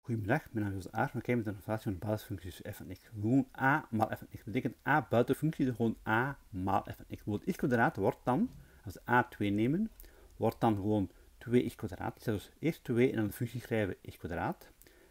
Goedemiddag, mijn naam is Joost Aert. We kijken met de notatie van de basisfuncties f van x. Gewoon a maal f van x. Dat betekent a buiten functie, dus gewoon a maal f van x. Bijvoorbeeld x kwadraat wordt dan, als we a 2 nemen, wordt dan gewoon 2x kwadraat. Ik zal dus eerst 2 en dan de functie schrijven x kwadraat.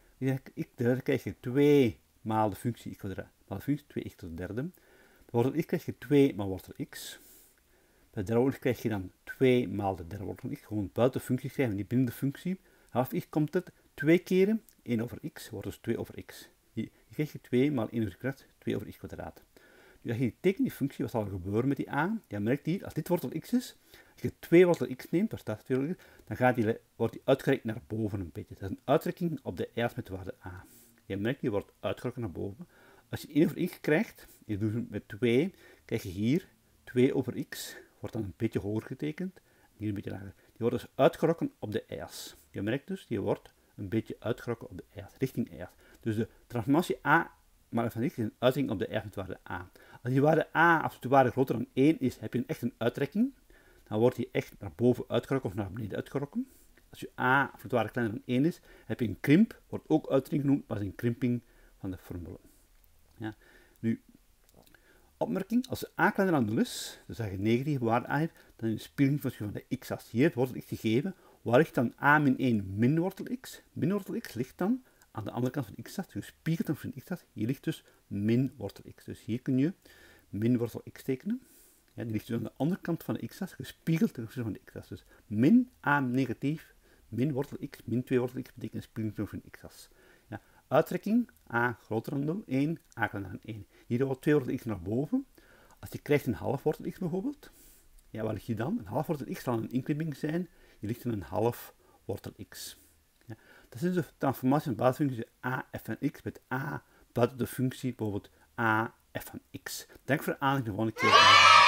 Dan krijg je 2 maal de functie x kwadraat, maal de functie 2x tot de derde. Bij wortel x krijg je 2 maal wortel x. Bij de derde wortel krijg je dan 2 maal de derde wortel x. Gewoon buiten de functie schrijven, niet binnen de functie. Half x komt het 2 keren 1 over x, wordt dus 2 over x. Hier krijg je 2 maal 1 over x kwadraat, 2 over x kwadraat. Nu als je tekent die functie, wat zal er gebeuren met die a? Je merkt hier, als dit wortel x is, als je 2 wortel x neemt, daar staat 2 wortel x, dan wordt die uitgerekt naar boven een beetje. Dat is een uittrekking op de y met de waarde a. Je merkt, die wordt uitgetrokken naar boven. Als je 1 over x krijgt, je doet het met 2, krijg je hier 2 over x, wordt dan een beetje hoger getekend, hier een beetje lager. Die wordt dus uitgetrokken op de y-as. Je merkt dus, die wordt een beetje uitgetrokken op de y-as, richting y-as. Dus de transformatie a maal f van x is een uittrekking op de y met waarde a. Als die waarde a, absolute waarde groter dan 1 is, heb je echt een uittrekking. Dan wordt die echt naar boven uitgetrokken of naar beneden uitgetrokken. Als je a, absolute waarde kleiner dan 1 is, heb je een krimp, wordt ook uittrekking genoemd, maar is een krimping van de formule. Ja. Nu, opmerking, als a kleiner dan 0 is, dus als je negatieve waarde a hebt, dan is de spiegelingfunctie van de x-as. Hier het wortel x gegeven, waar ligt dan a min 1 min wortel x? Min wortel x ligt dan aan de andere kant van de x-as, dus gespiegeld van de x-as, hier ligt dus min wortel x. Dus hier kun je min wortel x tekenen. Ja, die ligt dus aan de andere kant van de x-as, gespiegeld ten opzichte van de x-as. Dus min a negatief, min wortel x, min 2 wortel x betekent een spiegelingfunctie van de x-as. Ja, uittrekking, a groter dan 0, 1, a kleiner dan 1. Hier wordt 2 wortel x naar boven. Als je krijgt een half wortel x bijvoorbeeld, ja, waar ligt je dan? Een half wortel x zal een inklimming zijn, je ligt in een half wortel x. Ja, dat is dus de transformatie van de basisfunctie a f van x met a buiten de functie, bijvoorbeeld a f van x. Dank voor de aandacht, de volgende keer.